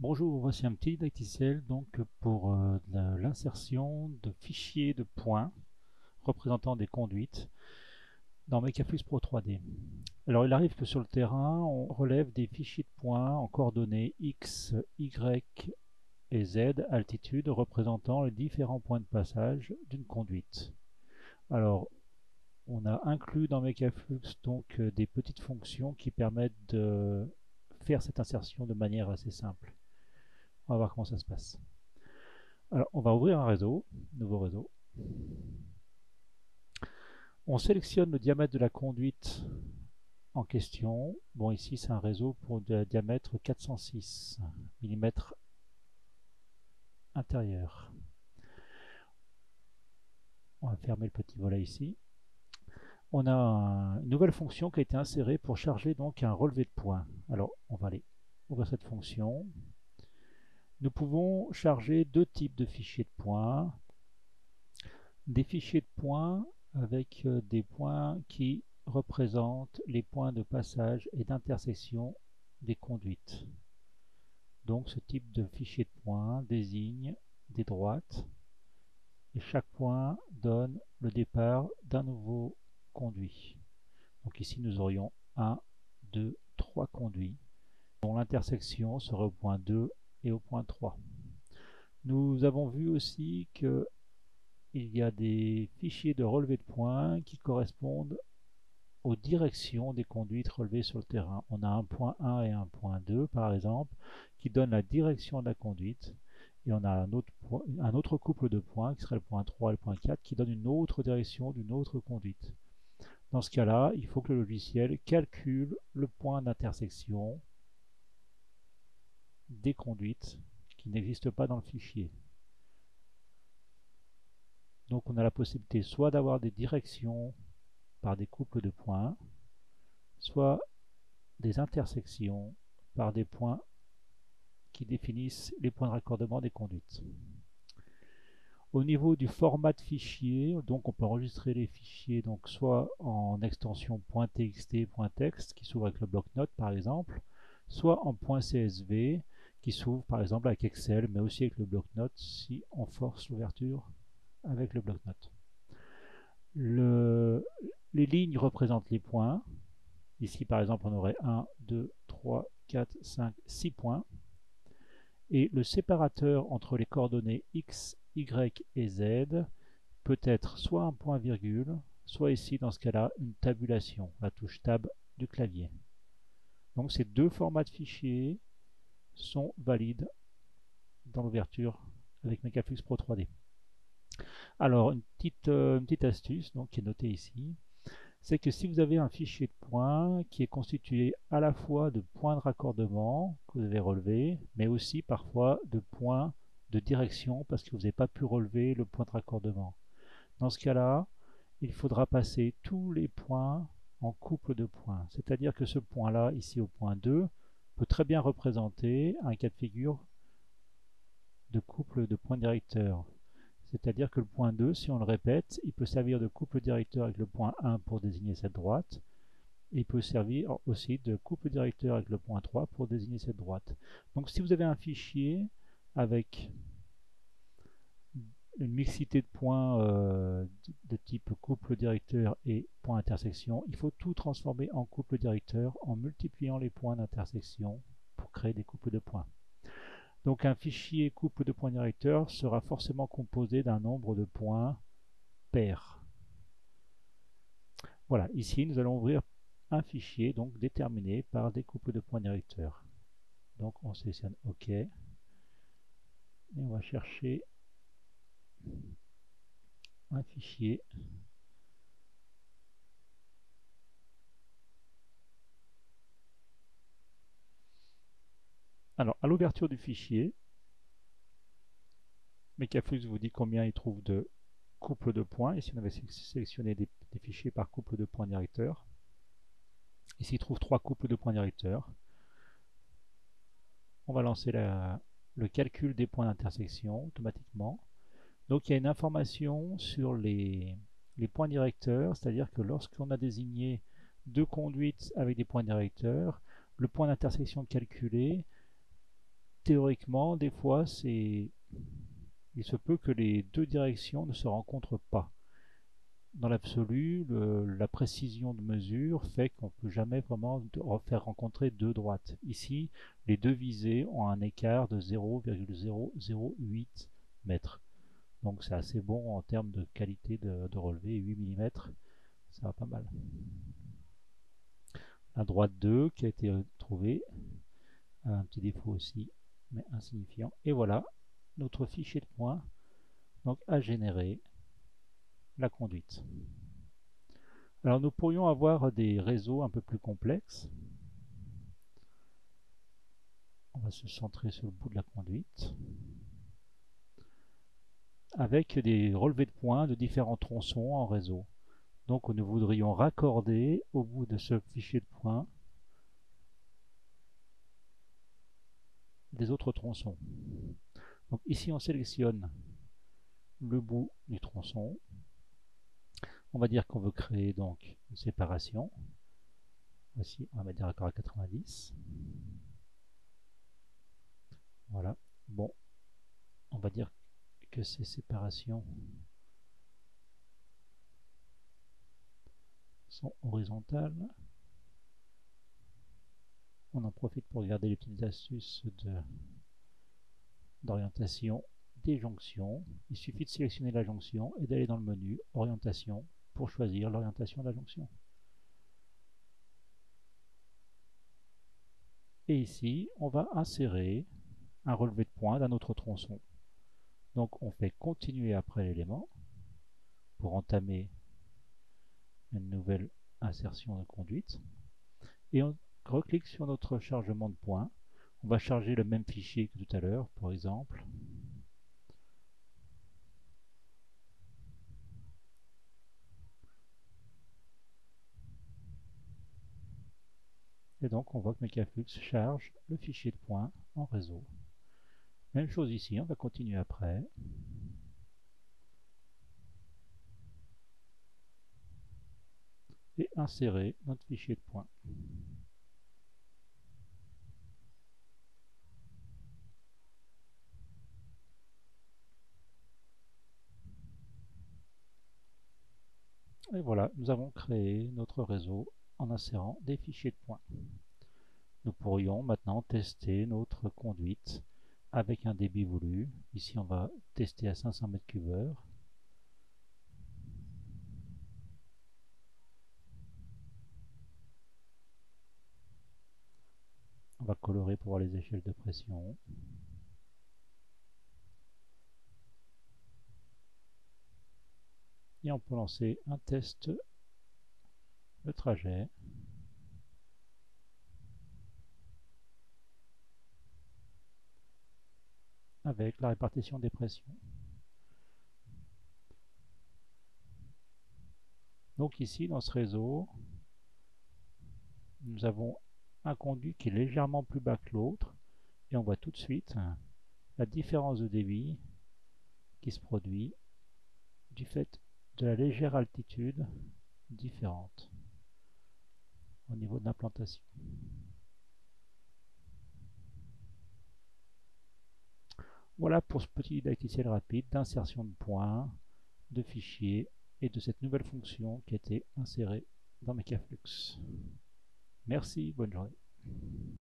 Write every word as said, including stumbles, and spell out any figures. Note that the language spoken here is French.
Bonjour, voici un petit didacticiel donc pour euh, de l'insertion de fichiers de points représentant des conduites dans Makeflux Pro trois D. Alors il arrive que sur le terrain, on relève des fichiers de points en coordonnées X, Y et Z altitude représentant les différents points de passage d'une conduite. Alors on a inclus dans Makeflux donc euh, des petites fonctions qui permettent de faire cette insertion de manière assez simple. On va voir comment ça se passe. Alors, on va ouvrir un réseau, nouveau réseau. On sélectionne le diamètre de la conduite en question. Bon, ici, c'est un réseau pour un diamètre quatre cent six millimètres intérieur. On va fermer le petit volet ici. On a un, une nouvelle fonction qui a été insérée pour charger donc un relevé de points. Alors, on va aller ouvrir cette fonction. Nous pouvons charger deux types de fichiers de points. Des fichiers de points avec euh, des points qui représentent les points de passage et d'intersection des conduites. Donc ce type de fichier de points désigne des droites et chaque point donne le départ d'un nouveau conduit. Donc ici nous aurions un, deux, trois conduits dont l'intersection serait au point deux et au point trois. Nous avons vu aussi que il y a des fichiers de relevé de points qui correspondent aux directions des conduites relevées sur le terrain. On a un point un et un point deux par exemple qui donnent la direction de la conduite et on a un autre, point, un autre couple de points qui serait le point trois et le point quatre qui donne une autre direction d'une autre conduite. Dans ce cas-là, il faut que le logiciel calcule le point d'intersection des conduites qui n'existent pas dans le fichier. Donc on a la possibilité soit d'avoir des directions par des couples de points, soit des intersections par des points qui définissent les points de raccordement des conduites. Au niveau du format de fichier, donc on peut enregistrer les fichiers donc soit en extension .txt, .text qui s'ouvre avec le bloc-notes par exemple, soit en .csv qui s'ouvre par exemple avec Excel mais aussi avec le bloc-notes si on force l'ouverture avec le bloc-notes. Le, les lignes représentent les points. Ici par exemple on aurait un, deux, trois, quatre, cinq, six points. Et le séparateur entre les coordonnées X, Y et Z peut être soit un point virgule, soit ici dans ce cas-là une tabulation, la touche Tab du clavier. Donc ces deux formats de fichiers sont valides dans l'ouverture avec Makeflux Pro trois D. Alors une petite, euh, une petite astuce donc, qui est notée ici, c'est que si vous avez un fichier de points qui est constitué à la fois de points de raccordement que vous avez relevés, mais aussi parfois de points de direction parce que vous n'avez pas pu relever le point de raccordement. Dans ce cas-là, il faudra passer tous les points en couple de points. C'est-à-dire que ce point-là, ici au point deux, peut très bien représenter un cas de figure de couple de points directeurs. C'est-à-dire que le point deux, si on le répète, il peut servir de couple directeur avec le point un pour désigner cette droite. Et il peut servir aussi de couple directeur avec le point trois pour désigner cette droite. Donc si vous avez un fichier avec une mixité de points euh, de type couple directeur et point intersection, il faut tout transformer en couple directeur en multipliant les points d'intersection pour créer des couples de points. Donc un fichier couple de points directeurs sera forcément composé d'un nombre de points pair. Voilà, ici nous allons ouvrir un fichier donc déterminé par des couples de points directeurs. Donc on sélectionne OK et on va chercher un fichier. Alors à l'ouverture du fichier, Makeflux vous dit combien il trouve de couples de points. Ici on avait sélectionné des, des fichiers par couple de points directeurs. Ici il trouve trois couples de points directeurs. On va lancer la, le calcul des points d'intersection automatiquement. Donc il y a une information sur les, les points directeurs, c'est-à-dire que lorsqu'on a désigné deux conduites avec des points directeurs, le point d'intersection calculé théoriquement, des fois, c'est, il se peut que les deux directions ne se rencontrent pas. Dans l'absolu, la précision de mesure fait qu'on ne peut jamais vraiment faire rencontrer deux droites. Ici, les deux visées ont un écart de zéro virgule zéro zéro huit mètres. Donc c'est assez bon en termes de qualité de, de relevé, huit millimètres, ça va pas mal. La droite deux qui a été trouvée, un petit défaut aussi, mais insignifiant. Et voilà, notre fichier de points donc, a généré la conduite. Alors nous pourrions avoir des réseaux un peu plus complexes. On va se centrer sur le bout de la conduite. Avec des relevés de points de différents tronçons en réseau. Donc nous voudrions raccorder au bout de ce fichier de points des autres tronçons. Donc ici on sélectionne le bout du tronçon. On va dire qu'on veut créer donc une séparation. Voici, on va mettre des raccords à quatre-vingt-dix. Voilà. Bon, on va dire que ces séparations sont horizontales. On en profite pour regarder les petites astuces d'orientation des jonctions. Il suffit de sélectionner la jonction et d'aller dans le menu orientation pour choisir l'orientation de la jonction. Et ici, on va insérer un relevé de points d'un autre tronçon. Donc on fait continuer après l'élément pour entamer une nouvelle insertion de conduite. Et on reclique sur notre chargement de points. On va charger le même fichier que tout à l'heure, par exemple. Et donc on voit que Mechaflux charge le fichier de points en réseau. Même chose ici, on va continuer après. Et insérer notre fichier de points. Et voilà, nous avons créé notre réseau en insérant des fichiers de points. Nous pourrions maintenant tester notre conduite avec un débit voulu. Ici, on va tester à cinq cents mètres cubes heure. On va colorer pour voir les échelles de pression. Et on peut lancer un test de trajet. Avec la répartition des pressions. Donc ici, dans ce réseau, nous avons un conduit qui est légèrement plus bas que l'autre. Et on voit tout de suite la différence de débit qui se produit du fait de la légère altitude différente au niveau de l'implantation. Voilà pour ce petit didacticiel rapide d'insertion de points, de fichiers et de cette nouvelle fonction qui a été insérée dans Mechaflux. Merci, bonne journée.